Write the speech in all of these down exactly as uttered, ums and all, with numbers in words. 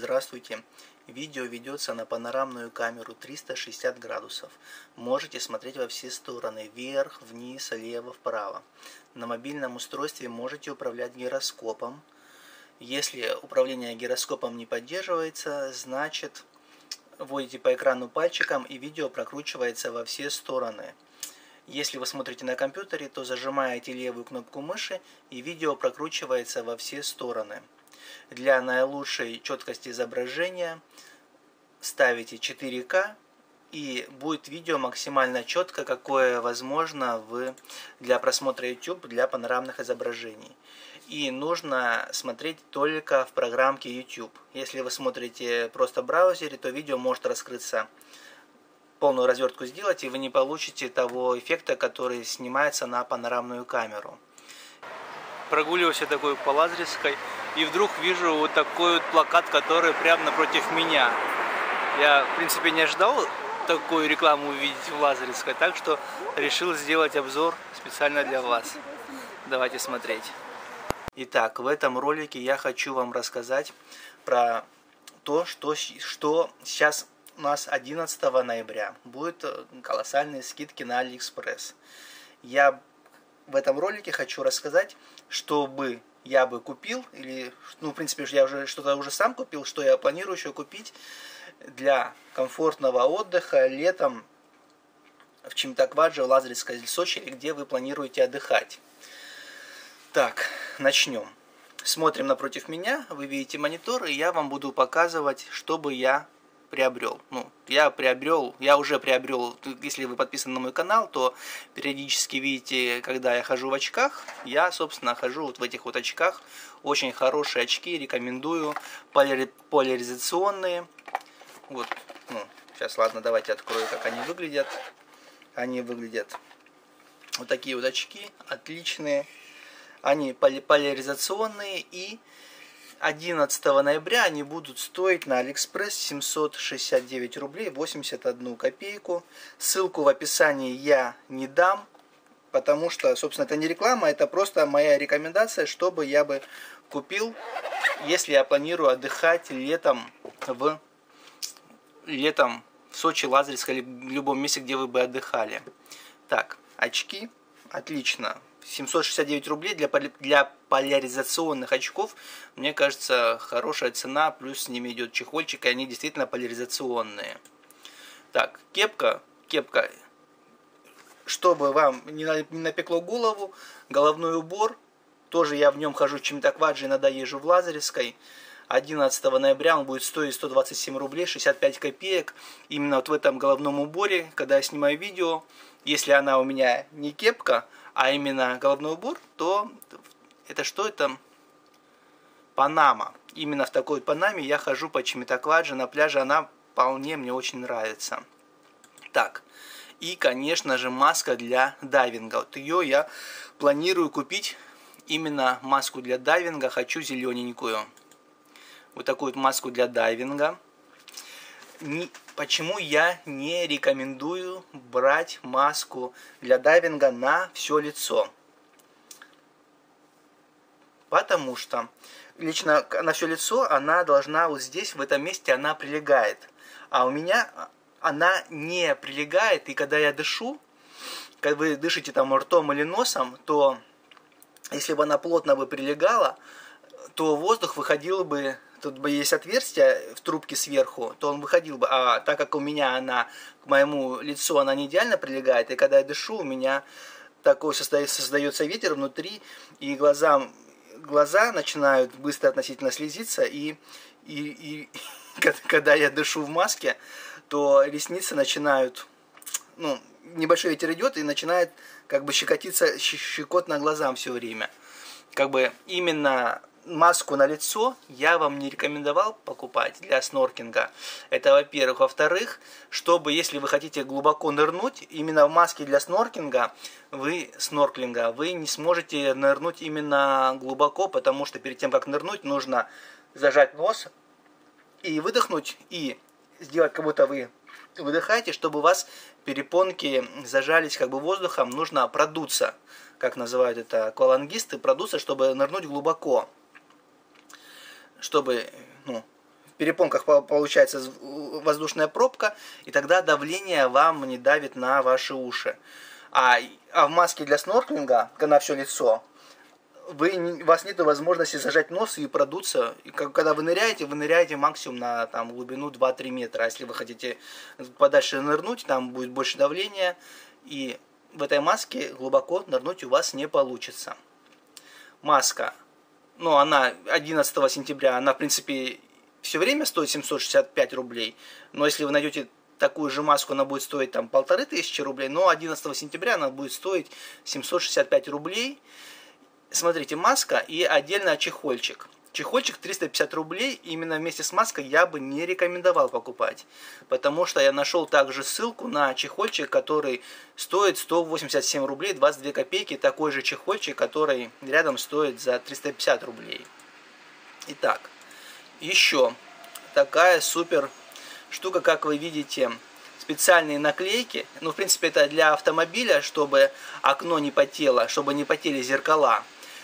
Здравствуйте! Видео ведется на панорамную камеру триста шестьдесят градусов. Можете смотреть во все стороны, вверх, вниз, влево, вправо. На мобильном устройстве можете управлять гироскопом. Если управление гироскопом не поддерживается, значит вводите по экрану пальчиком и видео прокручивается во все стороны. Если вы смотрите на компьютере, то зажимаете левую кнопку мыши и видео прокручивается во все стороны. Для наилучшей четкости изображения ставите четыре ка и будет видео максимально четко, какое возможно в, для просмотра YouTube для панорамных изображений. И нужно смотреть только в программке YouTube. Если вы смотрите просто в браузере, то видео может раскрыться, полную развертку сделать, и вы не получите того эффекта, который снимается на панорамную камеру. Прогуливался такой по Лазаревской, и вдруг вижу вот такой вот плакат, который прямо напротив меня. Я, в принципе, не ожидал такую рекламу увидеть в Лазаревской, так что решил сделать обзор специально для вас. Давайте смотреть. Итак, в этом ролике я хочу вам рассказать про то, что, что сейчас у нас одиннадцатого ноября. Будут колоссальные скидки на Алиэкспресс. Я в этом ролике хочу рассказать, чтобы я бы купил, или, ну, в принципе, я уже что-то уже сам купил, что я планирую еще купить для комфортного отдыха летом в Чимтаквадже, в Лазаревской, Сочи, где вы планируете отдыхать. Так, начнем. Смотрим напротив меня, вы видите монитор, и я вам буду показывать, что бы я приобрел. Ну, я приобрел, я уже приобрел, если вы подписаны на мой канал, то периодически видите, когда я хожу в очках, я, собственно, хожу вот в этих вот очках. Очень хорошие очки, рекомендую, поляри, поляризационные. Вот, ну, сейчас, ладно, давайте открою, как они выглядят. Они выглядят вот такие вот очки, отличные. Они поляризационные, и одиннадцатого ноября они будут стоить на Алиэкспресс семьсот шестьдесят девять рублей восемьдесят одну копейку. Ссылку в описании я не дам, потому что, собственно, это не реклама, это просто моя рекомендация, чтобы я бы купил, если я планирую отдыхать летом в, летом в Сочи, Лазаревской или в любом месте, где вы бы отдыхали. Так, очки, отлично. семьсот шестьдесят девять рублей для, для поляризационных очков, мне кажется, хорошая цена, плюс с ними идет чехольчик, и они действительно поляризационные. Так, кепка, кепка, чтобы вам не напекло голову, головной убор, тоже я в нем хожу в Чимтаквадже, иногда езжу в Лазаревской. одиннадцатого ноября он будет стоить сто двадцать семь рублей шестьдесят пять копеек, именно вот в этом головном уборе, когда я снимаю видео. Если она у меня не кепка, а именно головной убор, то это что это? Панама. Именно в такой панаме я хожу по Чимтаквадже на пляже, она вполне мне очень нравится. Так, и, конечно же, маска для дайвинга. Вот ее я планирую купить, именно маску для дайвинга, хочу зелененькую. Вот такую вот маску для дайвинга. Не, почему я не рекомендую брать маску для дайвинга на все лицо? Потому что лично на все лицо она должна вот здесь, в этом месте, она прилегает. А у меня она не прилегает, и когда я дышу, когда вы дышите там ртом или носом, то если бы она плотно бы прилегала, то воздух выходил бы. Тут бы есть отверстие в трубке сверху, то он выходил бы. А так как у меня она к моему лицу она не идеально прилегает, и когда я дышу, у меня такой создается, создается ветер внутри, и глаза, глаза начинают быстро относительно слезиться, и, и, и когда я дышу в маске, то ресницы начинают, ну, небольшой ветер идет, и начинает как бы щекотиться, щекотно глазам все время. Как бы именно маску на лицо я вам не рекомендовал покупать для сноркинга. Это, во-первых. Во-вторых, чтобы, если вы хотите глубоко нырнуть, именно в маске для сноркинга, вы, снорклинга, вы не сможете нырнуть именно глубоко, потому что перед тем, как нырнуть, нужно зажать нос и выдохнуть, и сделать, как будто вы выдыхаете, чтобы у вас перепонки зажались как бы воздухом, нужно продуться, как называют это аквалангисты, продуться, чтобы нырнуть глубоко. Чтобы, ну, перепонках получается воздушная пробка, и тогда давление вам не давит на ваши уши. А, а в маске для снорклинга, на все лицо, вы, у вас нет возможности зажать нос и продуться. И когда вы ныряете, вы ныряете максимум на там, глубину два-три метра. А если вы хотите подальше нырнуть, там будет больше давления. И в этой маске глубоко нырнуть у вас не получится. Маска, ну она одиннадцатого сентября, она в принципе все время стоит семьсот шестьдесят пять рублей. Но если вы найдете такую же маску, она будет стоить там полторы тысячи рублей. Но одиннадцатого сентября она будет стоить семьсот шестьдесят пять рублей. Смотрите, маска и отдельно чехольчик. Чехольчик триста пятьдесят рублей, именно вместе с маской я бы не рекомендовал покупать. Потому что я нашел также ссылку на чехольчик, который стоит сто восемьдесят семь рублей двадцать две копейки. Такой же чехольчик, который рядом стоит за триста пятьдесят рублей. Итак, еще такая супер штука, как вы видите, специальные наклейки. Ну, в принципе, это для автомобиля, чтобы окно не потело, чтобы не потели зеркала.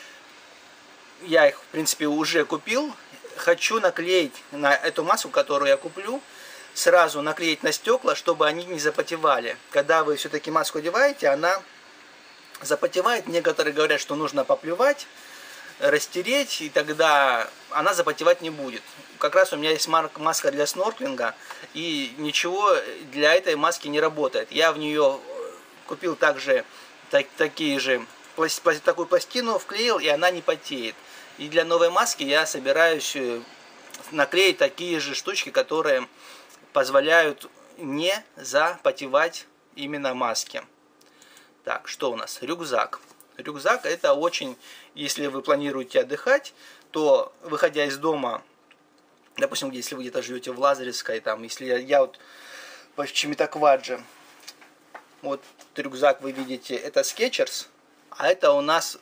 Я их, в принципе, уже купил. Хочу наклеить на эту маску, которую я куплю, сразу наклеить на стекла, чтобы они не запотевали. Когда вы все-таки маску одеваете, она запотевает. Некоторые говорят, что нужно поплевать, растереть, и тогда она запотевать не будет. Как раз у меня есть маска для снорклинга, и ничего для этой маски не работает. Я в нее купил также так, такие же, такую пластину, вклеил, и она не потеет. И для новой маски я собираюсь наклеить такие же штучки, которые позволяют не запотевать именно маски. Так, что у нас? Рюкзак. Рюкзак это очень, если вы планируете отдыхать, то выходя из дома, допустим, если вы где-то живете в Лазаревской, там, если я, я вот в Чеметаквадже, вот рюкзак вы видите, это Skechers, а это у нас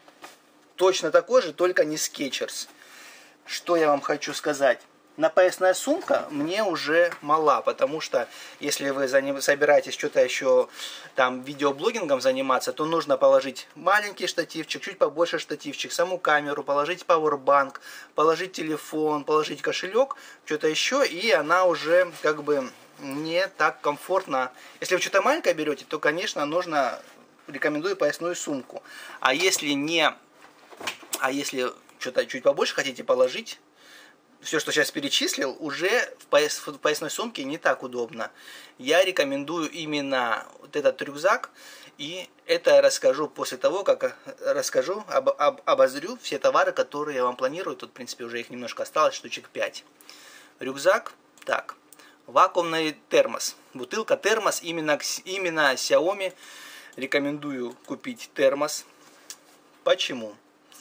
точно такой же, только не Skechers. Что я вам хочу сказать? Напоясная сумка мне уже мала, потому что если вы собираетесь что-то еще там видеоблогингом заниматься, то нужно положить маленький штативчик, чуть побольше штативчик, саму камеру, положить пауэрбанк, положить телефон, положить кошелек, что-то еще, и она уже как бы не так комфортно. Если вы что-то маленькое берете, то, конечно, нужно, рекомендую поясную сумку. А если не, а если что-то чуть побольше хотите положить, все, что сейчас перечислил, уже в, пояс, в поясной сумке не так удобно. Я рекомендую именно вот этот рюкзак. И это я расскажу после того, как расскажу, об, об, обозрю все товары, которые я вам планирую. Тут, в принципе, уже их немножко осталось, штучек пять. Рюкзак. Так. Вакуумный термос. Бутылка термос. Именно, именно Xiaomi рекомендую купить термос. Почему?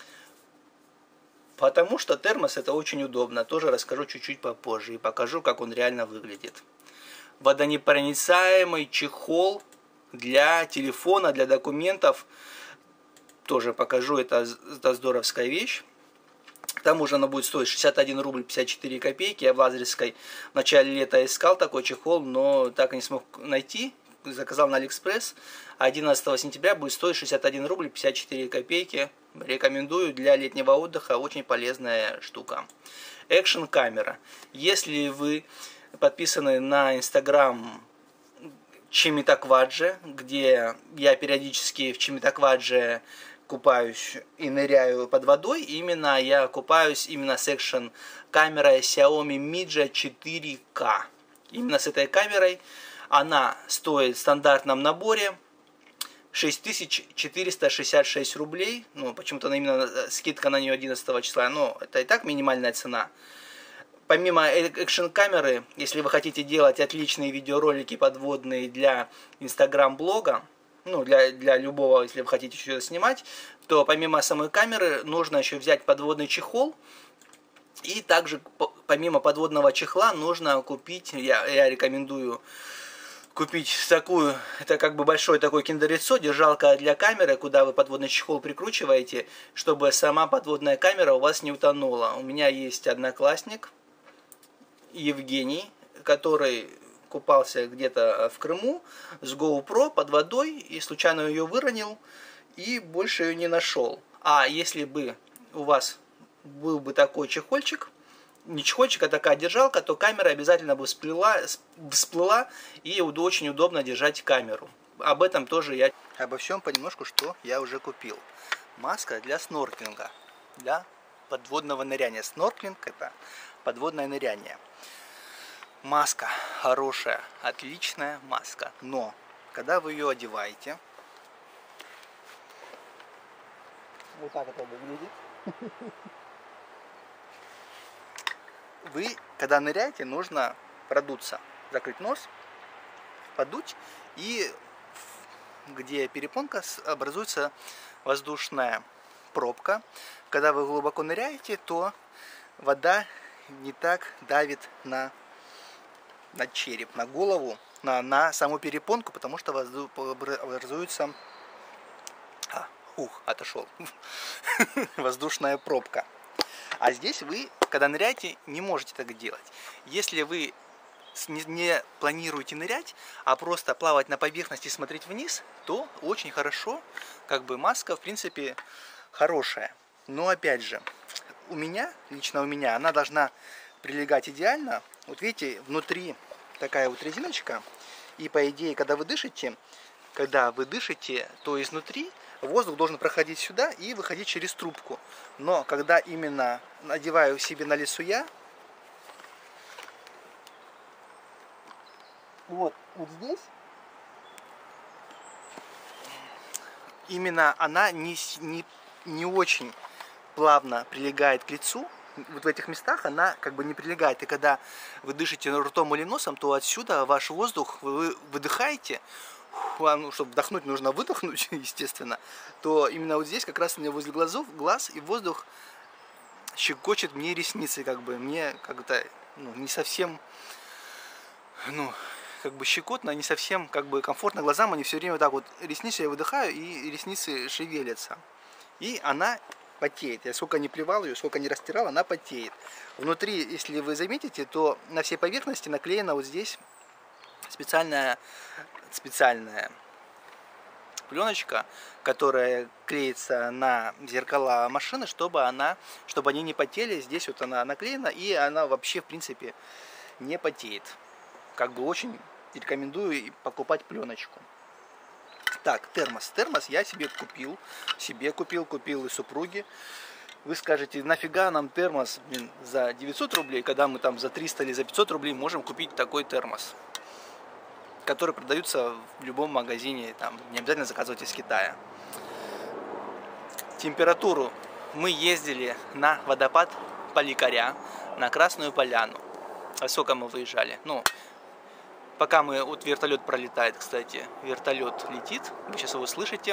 Потому что термос это очень удобно. Тоже расскажу чуть-чуть попозже и покажу, как он реально выглядит. Водонепроницаемый чехол для телефона, для документов. Тоже покажу, это, это здоровская вещь. К тому же она будет стоить шестьдесят один рубль пятьдесят четыре копейки. Я в Лазаревской в начале лета искал такой чехол, но так и не смог найти. Заказал на Алиэкспресс. одиннадцатого сентября будет стоить шестьдесят один рубль пятьдесят четыре копейки. Рекомендую для летнего отдыха. Очень полезная штука. Экшн камера. Если вы подписаны на инстаграм Чеметаквадже, где я периодически в Чеметаквадже купаюсь и ныряю под водой, именно я купаюсь именно с экшн камерой Xiaomi Midja четыре ка. Именно с этой камерой. Она стоит в стандартном наборе шесть тысяч четыреста шестьдесят шесть рублей. Ну, почему-то именно скидка на нее одиннадцатого числа. Но это и так минимальная цена. Помимо экшн-камеры, если вы хотите делать отличные видеоролики подводные для инстаграм-блога, ну, для, для любого, если вы хотите что-то снимать, то помимо самой камеры нужно еще взять подводный чехол. И также помимо подводного чехла нужно купить, я, я рекомендую купить такую, это как бы большое такое киндер-яйцо, держалка для камеры, куда вы подводный чехол прикручиваете, чтобы сама подводная камера у вас не утонула. У меня есть одноклассник, Евгений, который купался где-то в Крыму с GoPro под водой и случайно ее выронил и больше ее не нашел. А если бы у вас был бы такой чехольчик, не чехольчик, а такая держалка, то камера обязательно бы всплыла, всплыла и очень удобно держать камеру. Об этом тоже я... Обо всем понемножку, что я уже купил. Маска для снорклинга, для подводного ныряния. Снорклинг — это подводное ныряние. Маска хорошая, отличная маска, но когда вы ее одеваете, вот так это выглядит. Вы, когда ныряете, нужно продуться, закрыть нос, подуть, и где перепонка, образуется воздушная пробка. Когда вы глубоко ныряете, то вода не так давит на, на череп, на голову, на, на саму перепонку, потому что образуется... А, ух, отошел. Воздушная пробка. А здесь вы, когда ныряете, не можете так делать. Если вы не, не планируете нырять, а просто плавать на поверхности и смотреть вниз, то очень хорошо, как бы маска, в принципе, хорошая. Но опять же, у меня, лично у меня, она должна прилегать идеально. Вот видите, внутри такая вот резиночка. И по идее, когда вы дышите, когда вы дышите, то изнутри воздух должен проходить сюда и выходить через трубку. Но когда именно надеваю себе на лицо я, вот, вот здесь, именно она не, не, не очень плавно прилегает к лицу. Вот в этих местах она как бы не прилегает. И когда вы дышите ртом или носом, то отсюда ваш воздух вы выдыхаете. Ну, чтобы вдохнуть, нужно выдохнуть, естественно, то именно вот здесь, как раз у меня возле глазов, глаз, и воздух щекочет мне ресницы, как бы, мне как-то, ну, не совсем, ну, как бы щекотно, не совсем, как бы, комфортно глазам, они все время вот так вот, ресницы я выдыхаю, и ресницы шевелятся, и она потеет. Я сколько не плевал ее, сколько не растирал, она потеет. Внутри, если вы заметите, то на всей поверхности наклеена вот здесь специальная специальная пленочка, которая клеится на зеркала машины, чтобы она, чтобы они не потели. Здесь вот она наклеена, и она вообще в принципе не потеет. Как бы очень рекомендую покупать пленочку. Так, термос. Термос я себе купил, себе купил, купил и супруге. Вы скажете, нафига нам термос, блин, за девятьсот рублей, когда мы там за триста или за пятьсот рублей можем купить такой термос, которые продаются в любом магазине, там, не обязательно заказывать из Китая. Температуру. Мы ездили на водопад Поликаря, на Красную Поляну. А сколько мы выезжали? Ну, пока мы, вот вертолет пролетает, кстати, вертолет летит, вы сейчас его слышите.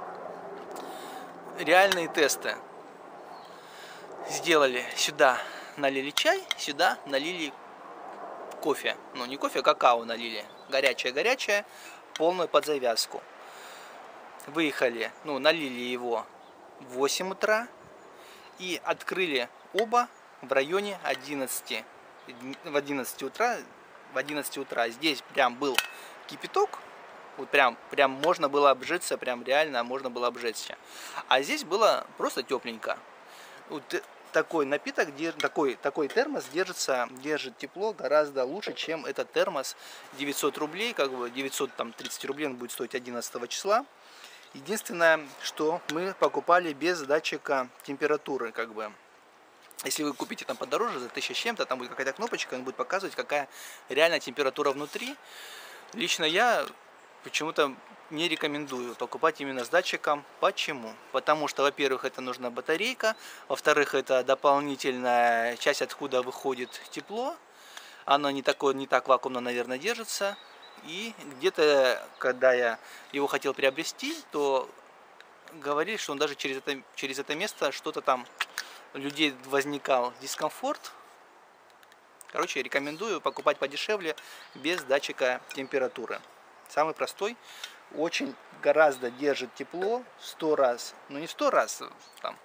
Реальные тесты. Сделали, сюда налили чай, сюда налили кофе. Ну, не кофе, а какао налили. Горячее-горячее, полную под завязку. Выехали, ну, налили его в восемь утра и открыли оба в районе одиннадцати. В одиннадцать утра, в одиннадцать утра здесь прям был кипяток, вот прям, прям можно было обжечься, прям реально можно было обжечься. А здесь было просто тепленько. Вот такой напиток, такой, такой термос держится, держит тепло гораздо лучше, чем этот термос. девятьсот рублей, как бы девятьсот тридцать рублей он будет стоить одиннадцатого числа. Единственное, что мы покупали без датчика температуры, как бы. Если вы купите там подороже, за тысячу с чем-то, там будет какая-то кнопочка, он будет показывать, какая реальная температура внутри. Лично я почему-то не рекомендую покупать именно с датчиком. Почему? Потому что, во-первых, это нужна батарейка, во-вторых, это дополнительная часть, откуда выходит тепло. Оно не, такое, не так вакуумно, наверное, держится. И где-то, когда я его хотел приобрести, то говорили, что он даже через это, через это место что-то там, у людей возникал дискомфорт. Короче, рекомендую покупать подешевле, без датчика температуры. Самый простой. Очень гораздо держит тепло, сто раз, ну не сто раз, там,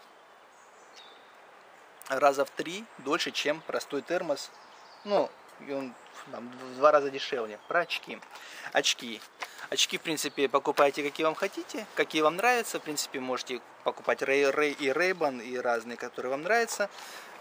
раза в три дольше, чем простой термос. Ну, и он там, в два раза дешевле. Про очки. Очки. Очки, в принципе, покупайте, какие вам хотите, какие вам нравятся. В принципе, можете покупать Ray, Ray и Ray-Ban, и разные, которые вам нравятся.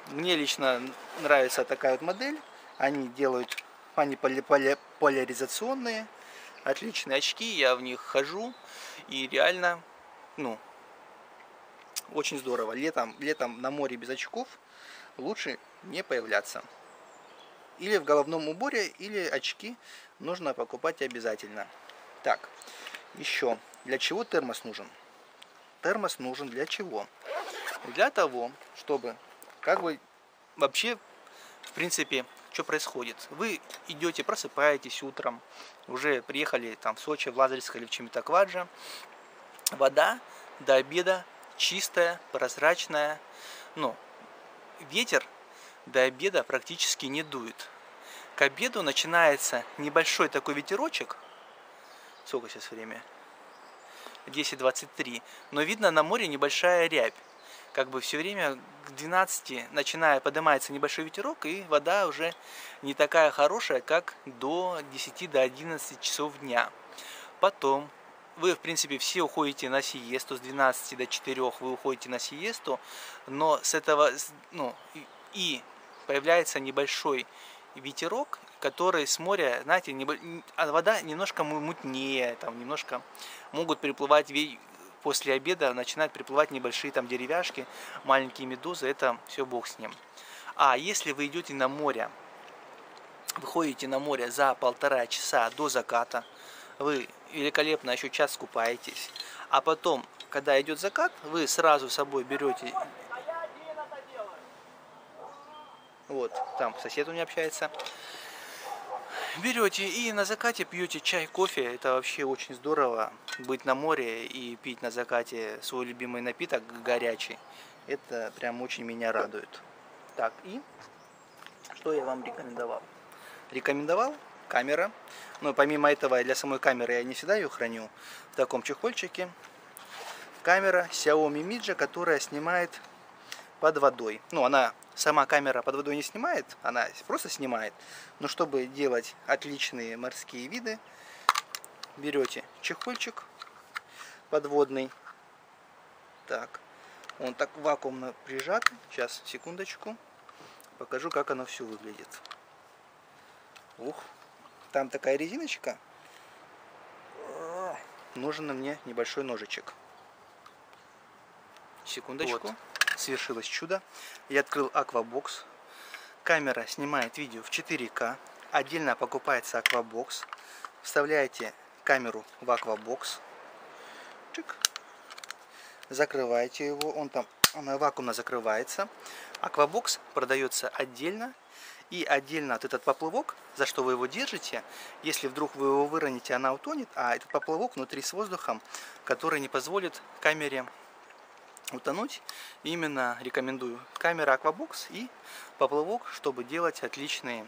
Мне лично нравится такая вот модель. Они делают, они поли, поли, поляризационные, отличные очки. Я в них хожу и реально, ну, очень здорово. Летом, летом на море без очков лучше не появляться. Или в головном уборе, или очки нужно покупать обязательно. Так, еще. Для чего термос нужен? Термос нужен для чего? Для того, чтобы, как бы, вообще, в принципе, что происходит? Вы идете, просыпаетесь утром, уже приехали там в Сочи, в Лазаревск или в Чимитакваджа. Вода до обеда чистая, прозрачная. Но ветер до обеда практически не дует. К обеду начинается небольшой такой ветерочек. Сколько сейчас время? десять двадцать три. Но видно на море небольшая рябь. Как бы все время к двенадцати начиная поднимается небольшой ветерок, и вода уже не такая хорошая, как до десяти до одиннадцати часов дня. Потом вы, в принципе, все уходите на сиесту, с двенадцати до четырёх вы уходите на сиесту, но с этого, ну, и появляется небольшой ветерок, который с моря, знаете, не, а вода немножко мутнее, там немножко могут приплывать, после обеда начинают приплывать небольшие там деревяшки, маленькие медузы, это все бог с ним. А если вы идете на море, выходите на море за полтора часа до заката, вы великолепно еще час купаетесь, а потом, когда идет закат, вы сразу с собой берете... Вот, там сосед у меня общается. Берете и на закате пьете чай, кофе. Это вообще очень здорово. Быть на море и пить на закате свой любимый напиток горячий. Это прям очень меня радует. Так, и что я вам рекомендовал? Рекомендовал камера. Но помимо этого, для самой камеры я не всегда ее храню в таком чехольчике. Камера Xiaomi Midge, которая снимает под водой. Ну, она... Сама камера под водой не снимает, она просто снимает. Но чтобы делать отличные морские виды, берете чехольчик подводный. Так, он так вакуумно прижат. Сейчас, секундочку. Покажу, как оно все выглядит. Ух, там такая резиночка. Нужен мне небольшой ножичек. Секундочку. Вот. Свершилось чудо. Я открыл Аквабокс. Камера снимает видео в четыре ка. Отдельно покупается Аквабокс. Вставляете камеру в Аквабокс. Чик. Закрываете его. Он там, она вакуумно закрывается. Аквабокс продается отдельно. И отдельно от этот поплавок, за что вы его держите, если вдруг вы его выроните, она утонет. А этот поплавок внутри с воздухом, который не позволит камере утонуть. Именно рекомендую камера Аквабокс и поплавок, чтобы делать отличные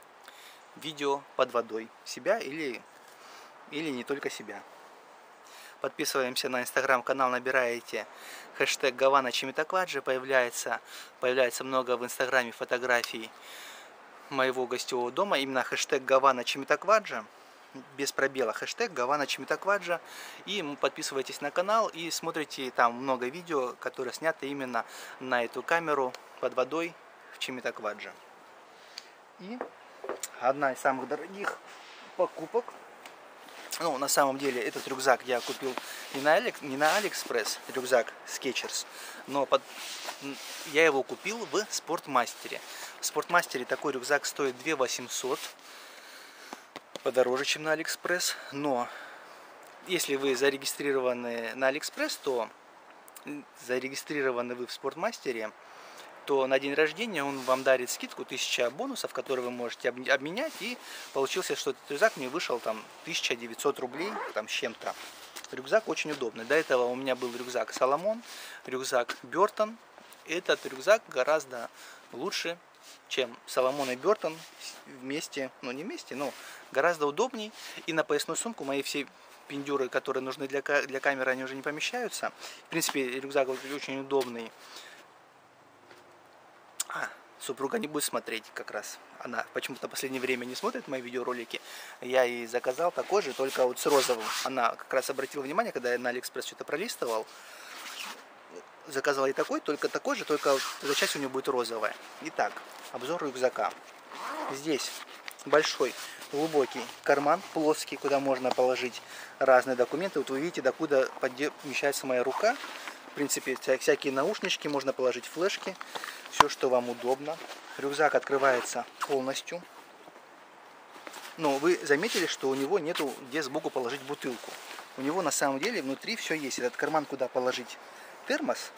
видео под водой себя или, или не только себя. Подписываемся на инстаграм-канал, набираете хэштег Гавана Чимитакваджа, появляется, появляется много в инстаграме фотографий моего гостевого дома, именно хэштег Гавана Чимитакваджа, без пробела, хэштег Гавана Чимитакваджа, и подписывайтесь на канал и смотрите, там много видео, которые сняты именно на эту камеру под водой в Чимитакваджа. И одна из самых дорогих покупок, ну, на самом деле, этот рюкзак я купил не на, Алекс, не на Алиэкспресс, рюкзак Skechers, но под, я его купил в Спортмастере. В Спортмастере такой рюкзак стоит две тысячи восемьсот, подороже, чем на Алиэкспресс, но если вы зарегистрированы на Алиэкспресс, то зарегистрированы вы в Спортмастере, то на день рождения он вам дарит скидку тысяча бонусов, которые вы можете обменять, и получился, что этот рюкзак мне вышел там тысяча девятьсот рублей, там с чем-то. Рюкзак очень удобный. До этого у меня был рюкзак Соломон, рюкзак Бертон. Этот рюкзак гораздо лучше, чем Соломон и Бертон вместе, ну не вместе, но гораздо удобней. И на поясную сумку мои все пиндюры, которые нужны для, для камеры, они уже не помещаются. В принципе, рюкзак очень удобный. А, супруга не будет смотреть как раз. Она почему-то в последнее время не смотрит мои видеоролики. Я ей заказал такой же, только вот с розовым. Она как раз обратила внимание, когда я на Алиэкспресс что-то пролистывал. заказал и такой, только такой же, только вот эта часть у него будет розовая. Итак, обзор рюкзака. Здесь большой глубокий карман плоский, куда можно положить разные документы. Вот вы видите, докуда помещается моя рука. В принципе, всякие наушнички, можно положить флешки, все, что вам удобно. Рюкзак открывается полностью. Но вы заметили, что у него нету где сбоку положить бутылку. У него на самом деле внутри все есть. Этот карман, куда положить термос,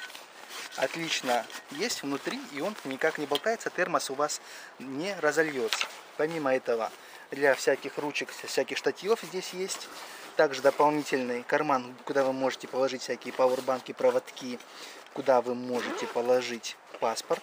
отлично есть внутри, и он никак не болтается, термос у вас не разольется. Помимо этого, для всяких ручек, всяких штативов здесь есть. Также дополнительный карман, куда вы можете положить всякие пауэрбанки, проводки, куда вы можете положить паспорт.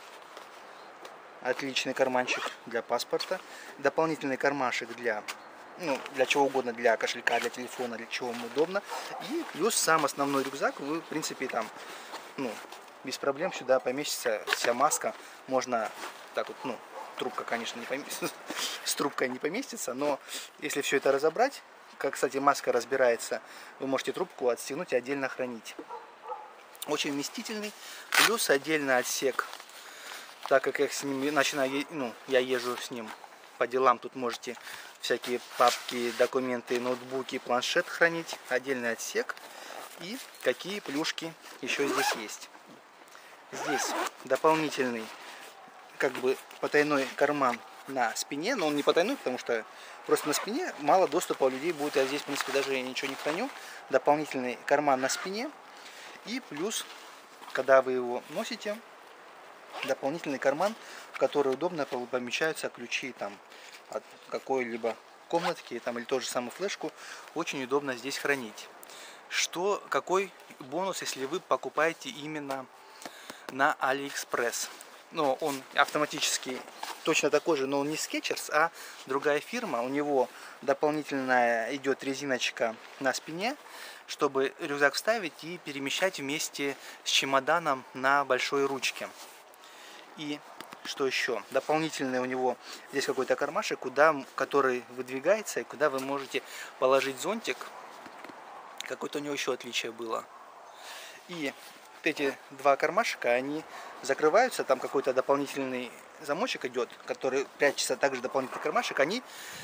Отличный карманчик для паспорта. Дополнительный кармашек для, ну, для чего угодно, для кошелька, для телефона, для чего вам удобно. И плюс сам основной рюкзак, вы, в принципе, там, ну, без проблем сюда поместится вся маска. Можно так вот, ну, трубка, конечно, не поместится, с трубкой не поместится, но если все это разобрать, как, кстати, маска разбирается, вы можете трубку отстегнуть и отдельно хранить. Очень вместительный, плюс отдельный отсек. Так как я с ним начинаю, ну, я езжу с ним по делам, тут можете всякие папки, документы, ноутбуки, планшет хранить. Отдельный отсек. И какие плюшки еще здесь есть. Здесь дополнительный, как бы, потайной карман на спине, но он не потайной, потому что просто на спине мало доступа у людей будет. Я здесь, в принципе, даже ничего не храню. Дополнительный карман на спине. И плюс, когда вы его носите, дополнительный карман, в который удобно помещаются ключи там от какой-либо комнатки, там, или ту же самую флешку. Очень удобно здесь хранить. Что, какой бонус, если вы покупаете именно на AliExpress? Но он автоматически точно такой же, но он не Skechers, а другая фирма. У него дополнительная идет резиночка на спине, чтобы рюкзак вставить и перемещать вместе с чемоданом на большой ручке. И что еще? Дополнительный у него здесь какой-то кармашек, куда, который выдвигается, и куда вы можете положить зонтик. Какое-то у него еще отличие было. И вот эти два кармашка, они закрываются, там какой-то дополнительный замочек идет, который прячется также дополнительный кармашек. Они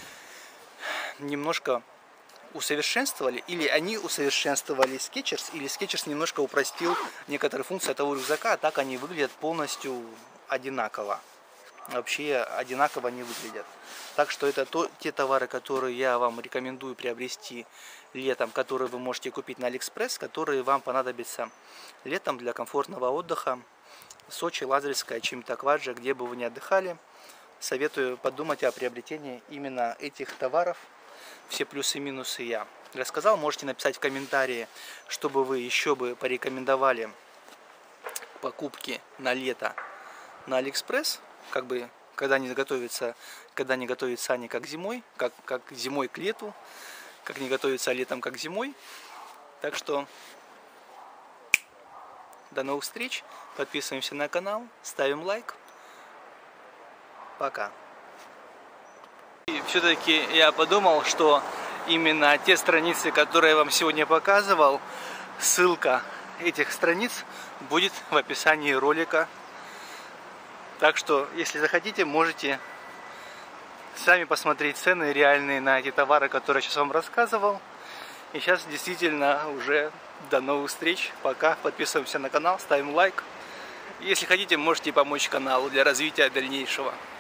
немножко усовершенствовали, или они усовершенствовали Skechers, или Skechers немножко упростил некоторые функции этого рюкзака, а так они выглядят полностью одинаково. Вообще одинаково не выглядят. Так что это то, те товары, которые я вам рекомендую приобрести летом, которые вы можете купить на AliExpress, которые вам понадобятся летом для комфортного отдыха. Сочи, Лазаревская, Чимтакваджа, где бы вы ни отдыхали, советую подумать о приобретении именно этих товаров. Все плюсы и минусы я рассказал. Можете написать в комментарии, чтобы вы еще бы порекомендовали покупки на лето на AliExpress, как бы когда не готовится, когда не готовится они как зимой, как, как зимой к лету, как не готовится летом как зимой. Так что до новых встреч, подписываемся на канал, ставим лайк. Пока. И все-таки я подумал, что именно те страницы, которые я вам сегодня показывал, ссылка этих страниц будет в описании ролика. Так что, если захотите, можете сами посмотреть цены реальные на эти товары, которые я сейчас вам рассказывал. И сейчас действительно уже до новых встреч. Пока. Подписываемся на канал, ставим лайк. Если хотите, можете помочь каналу для развития дальнейшего.